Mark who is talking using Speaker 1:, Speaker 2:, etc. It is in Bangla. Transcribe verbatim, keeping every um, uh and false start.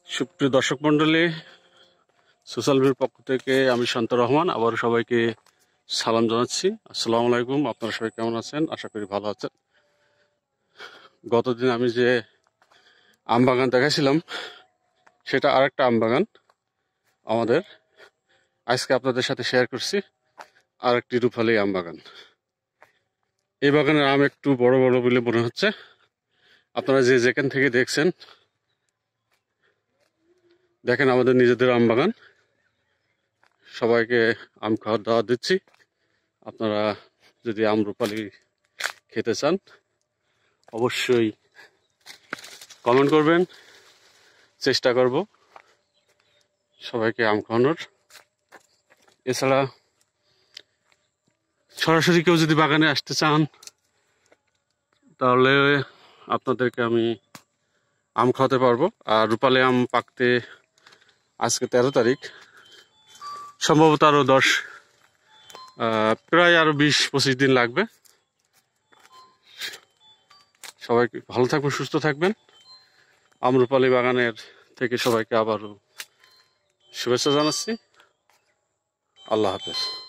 Speaker 1: সুপ্রিয় দর্শক মন্ডলী, সোশ্যাল মিডিয়ার পক্ষ থেকে আমি শান্ত রহমান আবার সবাইকে সালাম জানাচ্ছি। আসসালামু আলাইকুম। আপনারা সবাই কেমন আছেন? আশা করি ভালো আছেন। গতদিন আমি যে আম বাগান দেখাছিলাম সেটা আরেকটা আম বাগান আমাদের। আজকে আপনাদের সাথে শেয়ার করছি আরেকটি রূপালী আম বাগান। এই বাগানের আম একটু বড় বড় বলে মনে হচ্ছে। আপনারা যে যেখান থেকে দেখছেন দেখেন আমাদের নিজেদের আম বাগান। সবাইকে আম খাওয়ার দাওয়াত দিচ্ছি। আপনারা যদি আম রূপালী খেতে চান অবশ্যই কমেন্ট করবেন, চেষ্টা করব সবাইকে আম খাওয়ানোর। এছাড়া সরাসরি কেউ যদি বাগানে আসতে চান তাহলে আপনাদেরকে আমি আম খাওয়াতে পারবো। আর রূপালী আম পাকতে আজকে তেরো তারিখ, সম্ভবত আরও দশ প্রায় আরও বিশ পঁচিশ দিন লাগবে। সবাইকে ভালো থাকবেন, সুস্থ থাকবেন। আম রূপালী বাগানের থেকে সবাইকে আবারও শুভেচ্ছা জানাচ্ছি। আল্লাহ হাফেজ।